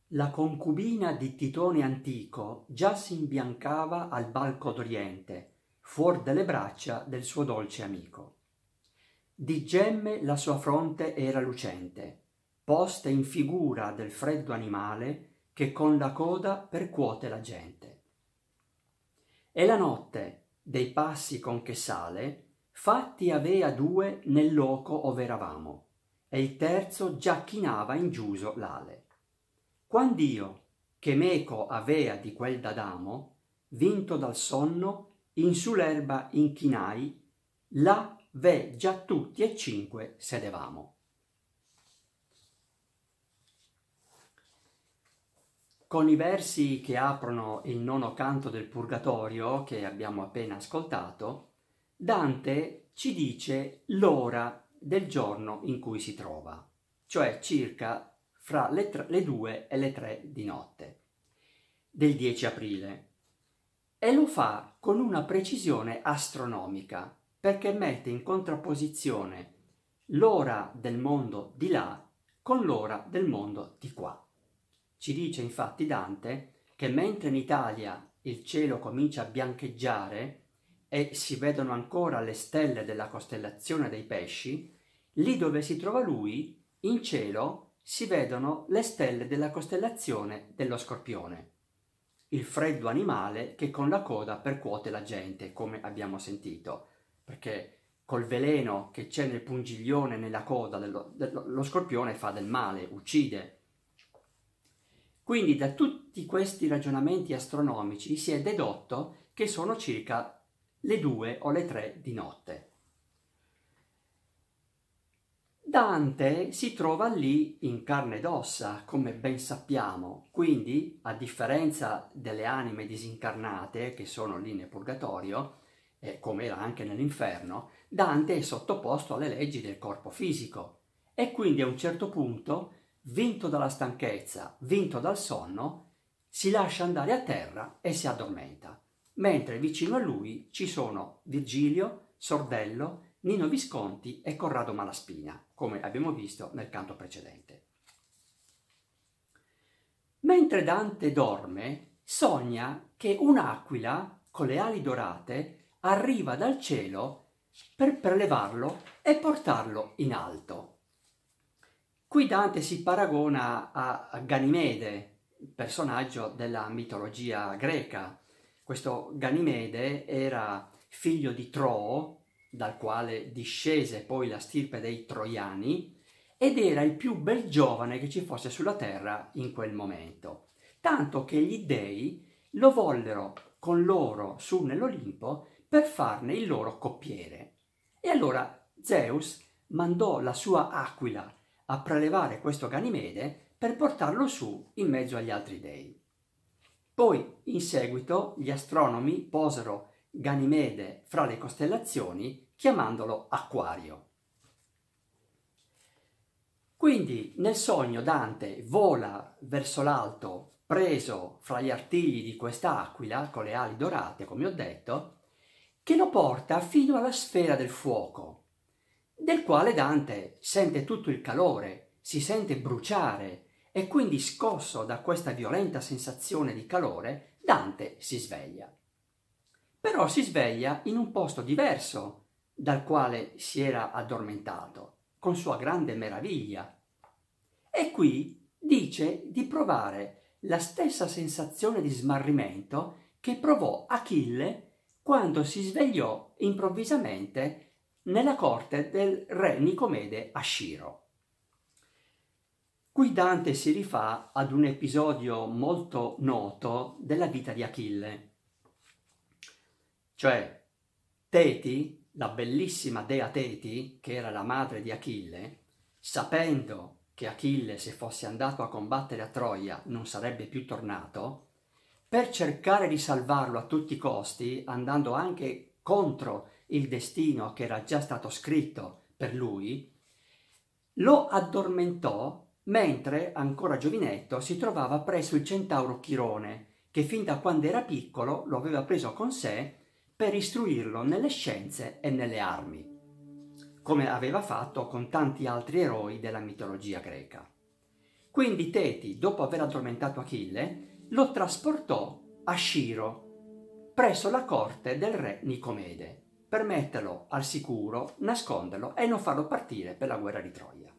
La concubina di Titone antico già si imbiancava al balco d'Oriente, fuor delle braccia del suo dolce amico. Di gemme la sua fronte era lucente, poste in figura del freddo animale che con la coda percuote la gente. E la notte, dei passi con che sale, fatti avea due nel loco ov'eravamo, e il terzo già chinava ingiuso l'ale. Quand'io, che meco avea di quel d'Adamo, vinto dal sonno, in su l'erba inchinai, là ve già tutti e cinque sedevamo. Con i versi che aprono il nono canto del Purgatorio, che abbiamo appena ascoltato, Dante ci dice l'ora del giorno in cui si trova, cioè circa fra le 2 e le 3 di notte del 10 aprile, e lo fa con una precisione astronomica, perché mette in contrapposizione l'ora del mondo di là con l'ora del mondo di qua. Ci dice infatti Dante che mentre in Italia il cielo comincia a biancheggiare e si vedono ancora le stelle della costellazione dei pesci, lì dove si trova lui, in cielo, si vedono le stelle della costellazione dello Scorpione, il freddo animale che con la coda percuote la gente, come abbiamo sentito, perché col veleno che c'è nel pungiglione, nella coda dello Scorpione fa del male, uccide. Quindi da tutti questi ragionamenti astronomici si è dedotto che sono circa le 2 o le 3 di notte. Dante si trova lì in carne ed ossa, come ben sappiamo, quindi a differenza delle anime disincarnate che sono lì nel Purgatorio, come era anche nell'inferno, Dante è sottoposto alle leggi del corpo fisico e quindi a un certo punto, vinto dalla stanchezza, vinto dal sonno, si lascia andare a terra e si addormenta, mentre vicino a lui ci sono Virgilio, Sordello, Nino Visconti e Corrado Malaspina, come abbiamo visto nel canto precedente. Mentre Dante dorme, sogna che un'aquila con le ali dorate arriva dal cielo per prelevarlo e portarlo in alto. Qui Dante si paragona a Ganimede, personaggio della mitologia greca. Questo Ganimede era figlio di Troo, dal quale discese poi la stirpe dei Troiani, ed era il più bel giovane che ci fosse sulla terra in quel momento, tanto che gli dei lo vollero con loro su nell'Olimpo per farne il loro coppiere. E allora Zeus mandò la sua aquila a prelevare questo Ganimede per portarlo su in mezzo agli altri dei. Poi, in seguito, gli astronomi posero Ganimede fra le costellazioni chiamandolo Acquario. Quindi nel sogno Dante vola verso l'alto preso fra gli artigli di quest'aquila con le ali dorate, come ho detto, che lo porta fino alla sfera del fuoco, del quale Dante sente tutto il calore, si sente bruciare e quindi scosso da questa violenta sensazione di calore, Dante si sveglia. Però si sveglia in un posto diverso dal quale si era addormentato, con sua grande meraviglia. E qui dice di provare la stessa sensazione di smarrimento che provò Achille quando si svegliò improvvisamente nella corte del re Nicomede a Sciro. Qui Dante si rifà ad un episodio molto noto della vita di Achille. Cioè, Teti, la bellissima dea Teti, che era la madre di Achille, sapendo che Achille, se fosse andato a combattere a Troia, non sarebbe più tornato, per cercare di salvarlo a tutti i costi, andando anche contro il destino che era già stato scritto per lui, lo addormentò mentre, ancora giovinetto, si trovava presso il centauro Chirone, che fin da quando era piccolo lo aveva preso con sé per istruirlo nelle scienze e nelle armi, come aveva fatto con tanti altri eroi della mitologia greca. Quindi Teti, dopo aver addormentato Achille, lo trasportò a Sciro, presso la corte del re Nicomede, per metterlo al sicuro, nasconderlo e non farlo partire per la guerra di Troia.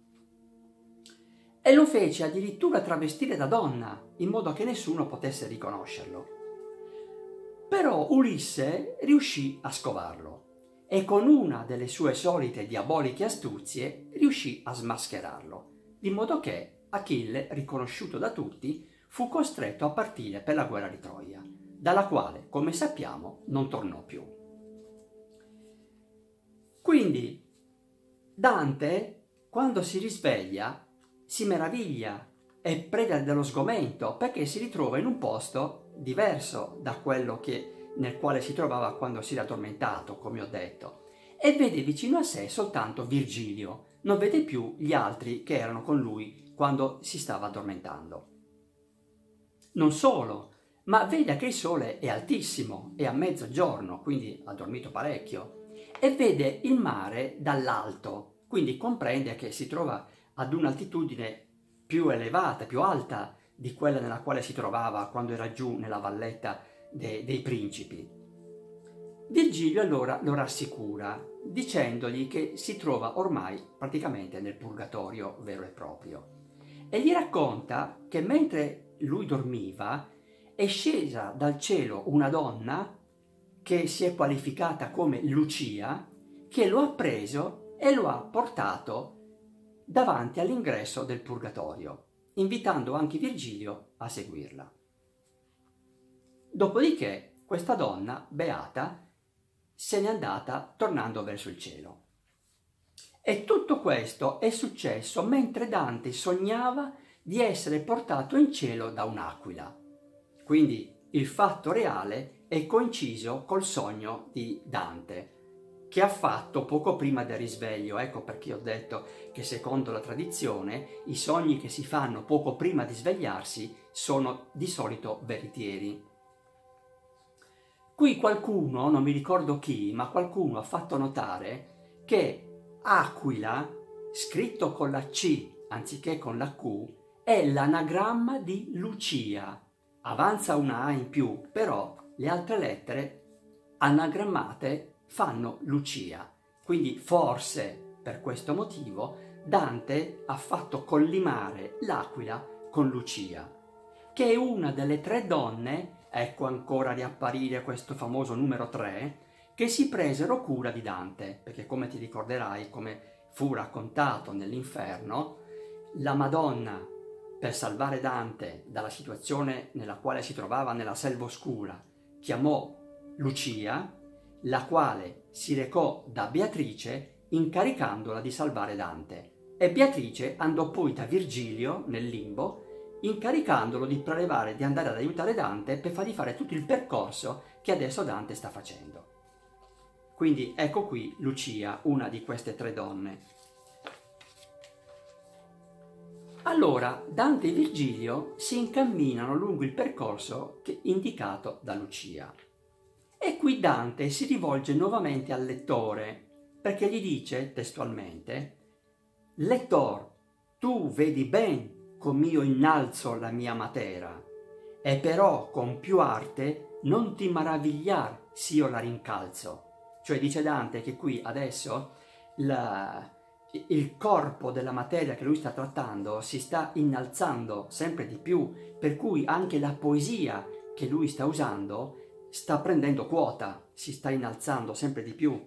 E lo fece addirittura travestire da donna, in modo che nessuno potesse riconoscerlo. Però Ulisse riuscì a scovarlo e con una delle sue solite diaboliche astuzie riuscì a smascherarlo, di modo che Achille, riconosciuto da tutti, fu costretto a partire per la guerra di Troia, dalla quale, come sappiamo, non tornò più. Quindi Dante, quando si risveglia, si meraviglia, è preda dello sgomento, perché si ritrova in un posto diverso da quello nel quale si trovava quando si era addormentato, come ho detto, e vede vicino a sé soltanto Virgilio, non vede più gli altri che erano con lui quando si stava addormentando. Non solo, ma vede che il sole è altissimo, è a mezzogiorno, quindi ha dormito parecchio, e vede il mare dall'alto, quindi comprende che si trova ad un'altitudine più elevata, più alta di quella nella quale si trovava quando era giù nella valletta dei principi. Virgilio allora lo rassicura, dicendogli che si trova ormai praticamente nel purgatorio vero e proprio, e gli racconta che mentre lui dormiva è scesa dal cielo una donna che si è qualificata come Lucia, che lo ha preso e lo ha portato davanti all'ingresso del purgatorio, invitando anche Virgilio a seguirla. Dopodiché questa donna, beata, se n'è andata tornando verso il cielo. E tutto questo è successo mentre Dante sognava di essere portato in cielo da un'aquila. Quindi il fatto reale è coinciso col sogno di Dante, che ha fatto poco prima del risveglio. Ecco perché ho detto che secondo la tradizione i sogni che si fanno poco prima di svegliarsi sono di solito veritieri. Qui qualcuno, non mi ricordo chi, ma qualcuno ha fatto notare che Aquila, scritto con la C anziché con la Q, è l'anagramma di Lucia. Avanza una A in più, però le altre lettere anagrammate fanno Lucia. Quindi forse per questo motivo Dante ha fatto collimare l'Aquila con Lucia, che è una delle tre donne, ecco ancora riapparire questo famoso numero 3, che si presero cura di Dante, perché come ti ricorderai, come fu raccontato nell'Inferno, la Madonna, per salvare Dante dalla situazione nella quale si trovava nella selva oscura, chiamò Lucia, la quale si recò da Beatrice incaricandola di salvare Dante, e Beatrice andò poi da Virgilio nel limbo incaricandolo di prelevare, di andare ad aiutare Dante per fargli fare tutto il percorso che adesso Dante sta facendo. Quindi ecco qui Lucia, una di queste tre donne. Allora Dante e Virgilio si incamminano lungo il percorso indicato da Lucia. E qui Dante si rivolge nuovamente al lettore, perché gli dice testualmente: «Lettor, tu vedi ben com'io innalzo la mia matera, e però con più arte non ti maravigliar s'io la rincalzo». Cioè dice Dante che qui adesso il corpo della materia che lui sta trattando si sta innalzando sempre di più, per cui anche la poesia che lui sta usando sta prendendo quota, si sta innalzando sempre di più.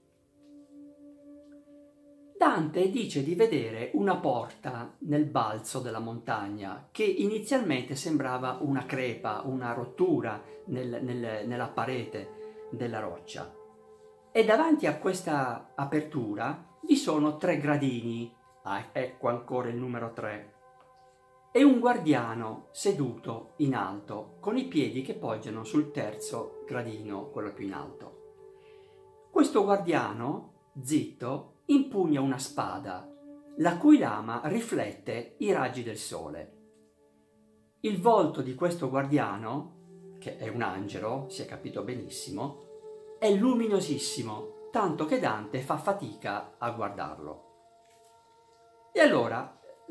Dante dice di vedere una porta nel balzo della montagna che inizialmente sembrava una crepa, una rottura nella parete della roccia. E davanti a questa apertura vi sono 3 gradini, ecco ancora il numero 3, e un guardiano seduto in alto con i piedi che poggiano sul terzo gradino, quello più in alto. Questo guardiano, zitto, impugna una spada, la cui lama riflette i raggi del sole. Il volto di questo guardiano, che è un angelo, si è capito benissimo, è luminosissimo, tanto che Dante fa fatica a guardarlo. E allora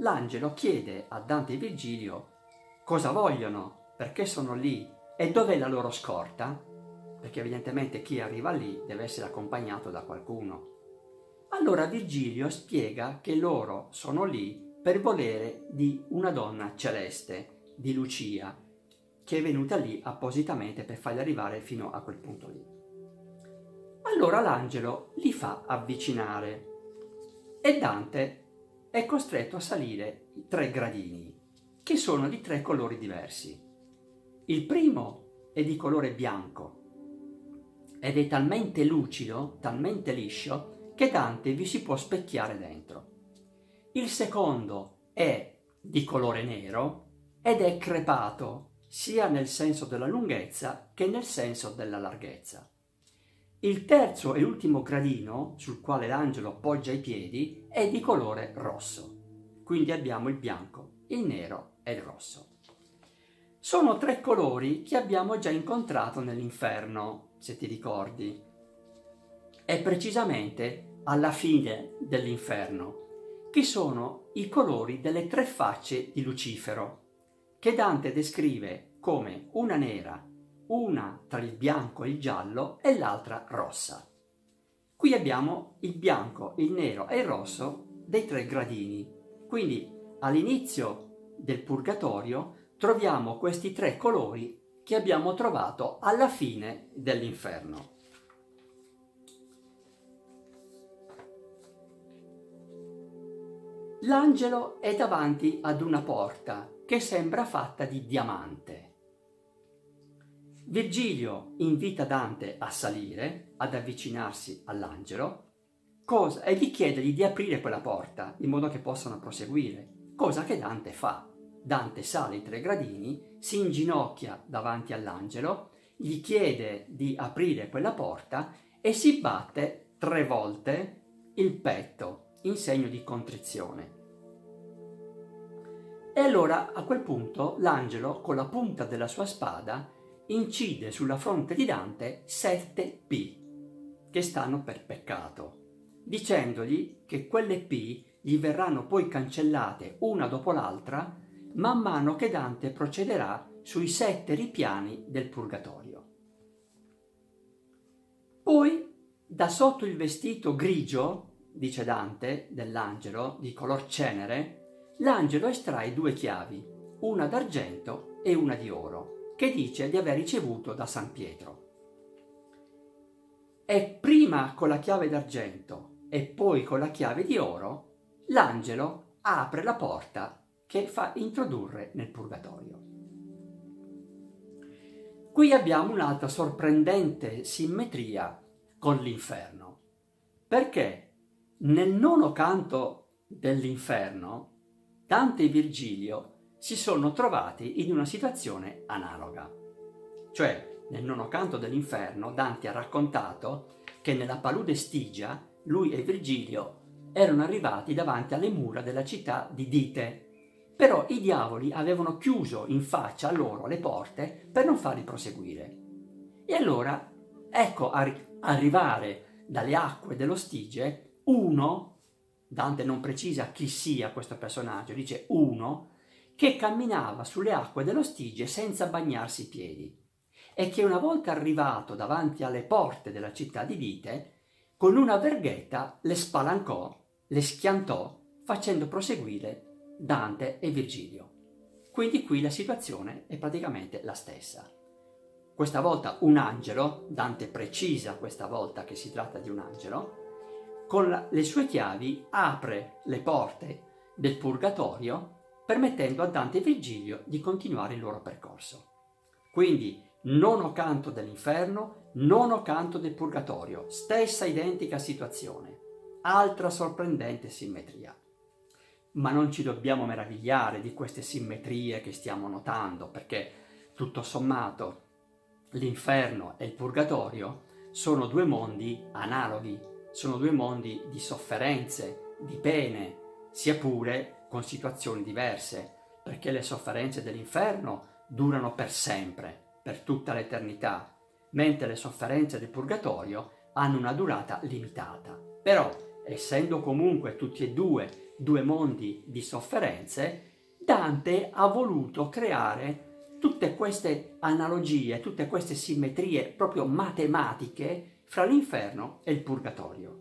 l'angelo chiede a Dante e Virgilio cosa vogliono, perché sono lì e dov'è la loro scorta, perché evidentemente chi arriva lì deve essere accompagnato da qualcuno. Allora Virgilio spiega che loro sono lì per volere di una donna celeste, di Lucia, che è venuta lì appositamente per farli arrivare fino a quel punto lì. Allora l'angelo li fa avvicinare e Dante è costretto a salire i 3 gradini, che sono di 3 colori diversi. Il primo è di colore bianco ed è talmente lucido, talmente liscio, che Dante vi si può specchiare dentro. Il secondo è di colore nero ed è crepato sia nel senso della lunghezza che nel senso della larghezza. Il terzo e ultimo gradino, sul quale l'angelo appoggia i piedi, è di colore rosso. Quindi abbiamo il bianco, il nero e il rosso. Sono 3 colori che abbiamo già incontrato nell'inferno, se ti ricordi. E precisamente alla fine dell'inferno, che sono i colori delle 3 facce di Lucifero, che Dante descrive come una nera, una tra il bianco e il giallo e l'altra rossa. Qui abbiamo il bianco, il nero e il rosso dei 3 gradini. Quindi all'inizio del purgatorio troviamo questi 3 colori che abbiamo trovato alla fine dell'inferno. L'angelo è davanti ad una porta che sembra fatta di diamante. Virgilio invita Dante a salire, ad avvicinarsi all'angelo, e gli chiede di aprire quella porta in modo che possano proseguire, cosa che Dante fa. Dante sale i 3 gradini, si inginocchia davanti all'angelo, gli chiede di aprire quella porta e si batte 3 volte il petto in segno di contrizione. E allora a quel punto l'angelo con la punta della sua spada incide sulla fronte di Dante 7 P che stanno per peccato, dicendogli che quelle P gli verranno poi cancellate una dopo l'altra man mano che Dante procederà sui 7 ripiani del purgatorio. Poi da sotto il vestito grigio, dice Dante, dell'angelo, di color cenere, l'angelo estrae 2 chiavi, una d'argento e una di oro, che dice di aver ricevuto da San Pietro. E prima con la chiave d'argento e poi con la chiave di oro, l'angelo apre la porta che fa introdurre nel purgatorio. Qui abbiamo un'altra sorprendente simmetria con l'inferno, perché nel 9° canto dell'inferno Dante e Virgilio si sono trovati in una situazione analoga. Cioè, nel 9° canto dell'inferno Dante ha raccontato che nella palude Stigia lui e Virgilio erano arrivati davanti alle mura della città di Dite, però i diavoli avevano chiuso in faccia a loro le porte per non farli proseguire. E allora ecco arrivare dalle acque dello Stige uno, Dante non precisa chi sia questo personaggio, dice uno, che camminava sulle acque dello Stige senza bagnarsi i piedi e che una volta arrivato davanti alle porte della città di Dite, con una verghetta le spalancò, le schiantò, facendo proseguire Dante e Virgilio. Quindi qui la situazione è praticamente la stessa. Questa volta un angelo, Dante precisa questa volta che si tratta di un angelo, con le sue chiavi apre le porte del purgatorio permettendo a Dante e Virgilio di continuare il loro percorso. Quindi 9° canto dell'inferno, 9° canto del purgatorio, stessa identica situazione, altra sorprendente simmetria. Ma non ci dobbiamo meravigliare di queste simmetrie che stiamo notando, perché tutto sommato l'inferno e il purgatorio sono 2 mondi analoghi, sono 2 mondi di sofferenze, di pene, sia pure con situazioni diverse, perché le sofferenze dell'inferno durano per sempre, per tutta l'eternità, mentre le sofferenze del purgatorio hanno una durata limitata. Però, essendo comunque tutti e 2 due mondi di sofferenze, Dante ha voluto creare tutte queste analogie, tutte queste simmetrie proprio matematiche fra l'inferno e il purgatorio.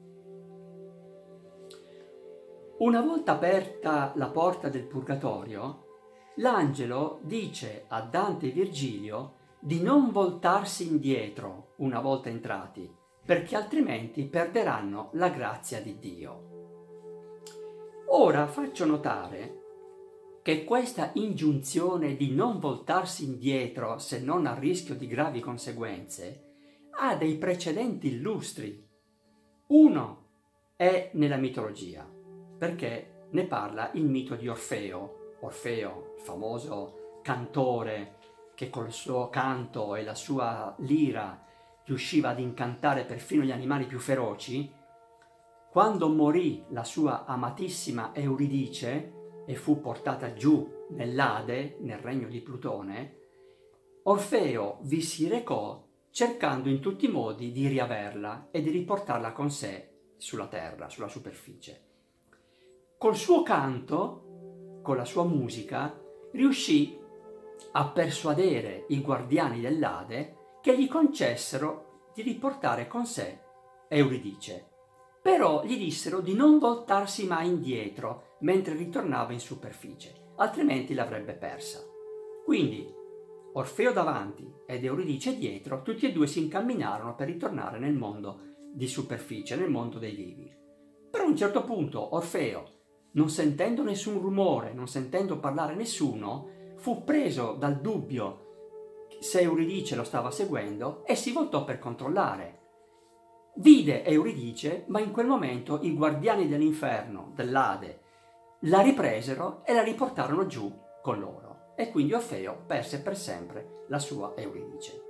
Una volta aperta la porta del purgatorio, l'angelo dice a Dante e Virgilio di non voltarsi indietro una volta entrati, perché altrimenti perderanno la grazia di Dio. Ora faccio notare che questa ingiunzione di non voltarsi indietro se non a rischio di gravi conseguenze ha dei precedenti illustri. Uno è nella mitologia, perché ne parla il mito di Orfeo. Orfeo, il famoso cantore che col suo canto e la sua lira riusciva ad incantare perfino gli animali più feroci, quando morì la sua amatissima Euridice e fu portata giù nell'Ade, nel regno di Plutone, Orfeo vi si recò cercando in tutti i modi di riaverla e di riportarla con sé sulla terra, sulla superficie. Col suo canto, con la sua musica, riuscì a persuadere i guardiani dell'Ade che gli concessero di riportare con sé Euridice. Però gli dissero di non voltarsi mai indietro mentre ritornava in superficie, altrimenti l'avrebbe persa. Quindi Orfeo davanti ed Euridice dietro, tutti e due si incamminarono per ritornare nel mondo di superficie, nel mondo dei vivi. Però a un certo punto Orfeo, non sentendo nessun rumore, non sentendo parlare nessuno, fu preso dal dubbio se Euridice lo stava seguendo e si voltò per controllare. Vide Euridice, ma in quel momento i guardiani dell'inferno, dell'Ade, la ripresero e la riportarono giù con loro. E quindi Orfeo perse per sempre la sua Euridice.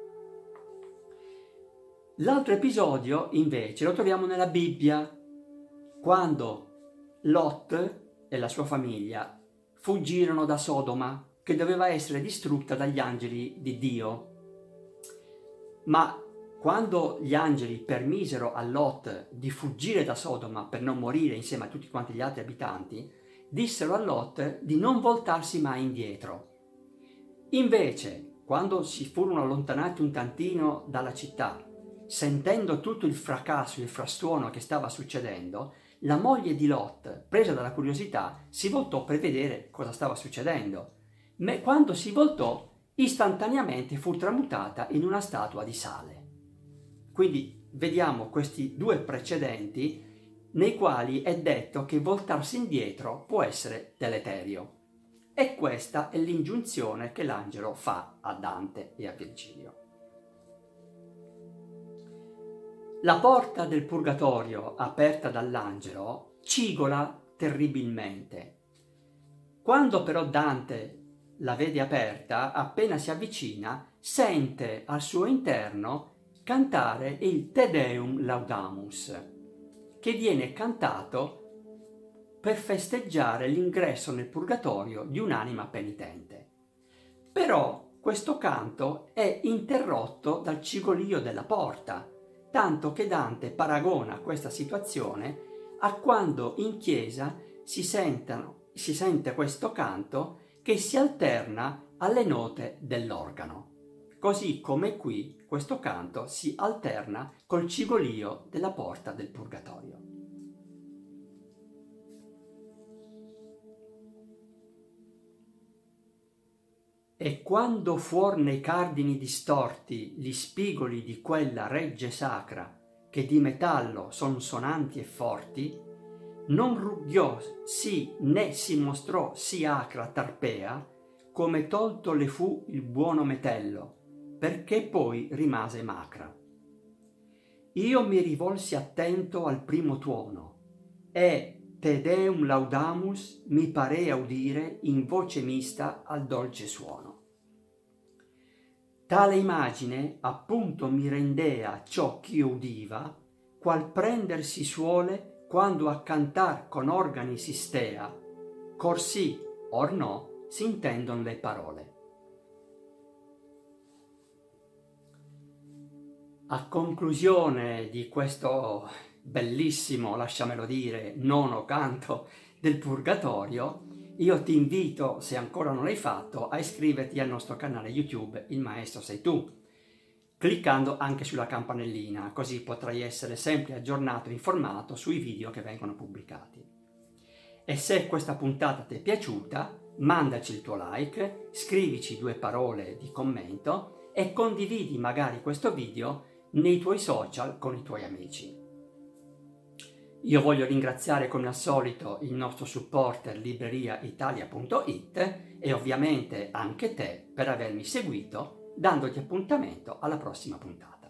L'altro episodio, invece, lo troviamo nella Bibbia, quando Lot e la sua famiglia fuggirono da Sodoma, che doveva essere distrutta dagli angeli di Dio. Ma quando gli angeli permisero a Lot di fuggire da Sodoma per non morire insieme a tutti quanti gli altri abitanti, dissero a Lot di non voltarsi mai indietro. Invece, quando si furono allontanati un tantino dalla città, sentendo tutto il fracasso, il frastuono che stava succedendo, la moglie di Lot, presa dalla curiosità, si voltò per vedere cosa stava succedendo. Ma quando si voltò, istantaneamente fu tramutata in una statua di sale. Quindi vediamo questi due precedenti nei quali è detto che voltarsi indietro può essere deleterio. E questa è l'ingiunzione che l'angelo fa a Dante e a Virgilio. La porta del purgatorio aperta dall'angelo cigola terribilmente. Quando però Dante la vede aperta, appena si avvicina, sente al suo interno cantare il Te Deum Laudamus, che viene cantato per festeggiare l'ingresso nel purgatorio di un'anima penitente. Però questo canto è interrotto dal cigolio della porta, tanto che Dante paragona questa situazione a quando in chiesa si sente questo canto che si alterna alle note dell'organo. Così come qui questo canto si alterna col cigolio della porta del purgatorio. E quando fuor nei cardini distorti gli spigoli di quella regge sacra, che di metallo son sonanti e forti, non rugghiò sì né si mostrò sì acra Tarpea, come tolto le fu il buono metello, perché poi rimase macra. Io mi rivolsi attento al primo tuono, e Te Deum Laudamus mi parea udire in voce mista al dolce suono. Tale immagine appunto mi rendea ciò ch'io udiva, qual prender si suole quando a cantar con organi si stea, cor sì, or no, si intendon le parole. A conclusione di questo bellissimo, lasciamelo dire, nono canto del Purgatorio, io ti invito, se ancora non l'hai fatto, a iscriverti al nostro canale YouTube Il Maestro Sei Tu, cliccando anche sulla campanellina, così potrai essere sempre aggiornato e informato sui video che vengono pubblicati. E se questa puntata ti è piaciuta, mandaci il tuo like, scrivici 2 parole di commento e condividi magari questo video nei tuoi social con i tuoi amici. Io voglio ringraziare come al solito il nostro supporter libreriaitalia.it e ovviamente anche te per avermi seguito, dandoti appuntamento alla prossima puntata.